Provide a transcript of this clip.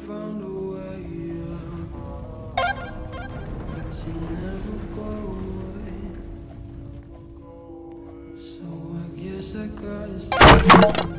found a way, yeah. But you never go away. So I guess I gotta stay.